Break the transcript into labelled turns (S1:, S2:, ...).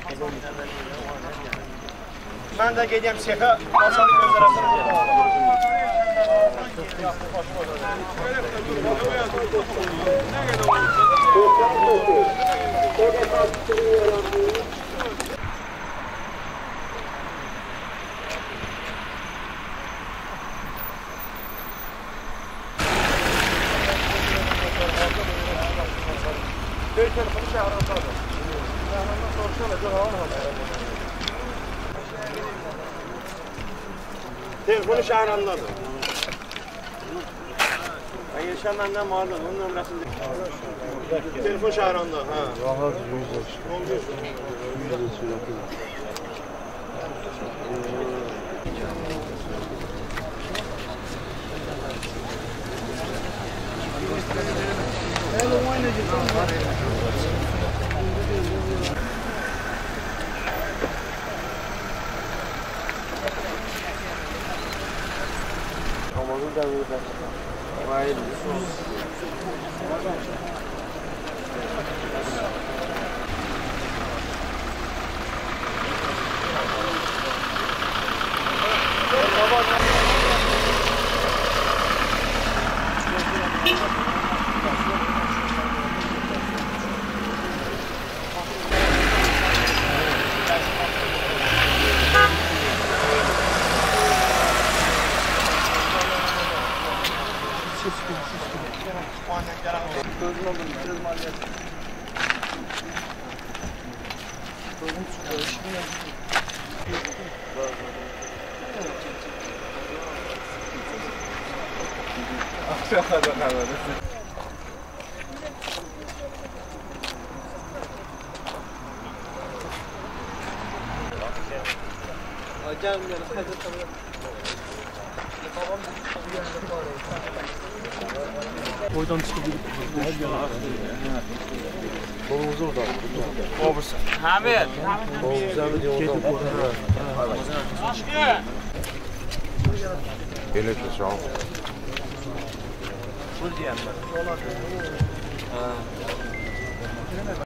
S1: Ben de gideyim seka, masanı göndereceğim. Telefonu şahrandadır. Yaşam benden vardı, onun nömrəsində. Telefon şahranda, ha.
S2: Rahat yüzde işte. Yüzde sürekli. Ramazan devri başladı. Vay be. Oradan çıkabilir. Kolumuz orada. Obus. Hamid. Kolumuz orada.
S3: Yine şu an.
S1: Bu diyenler.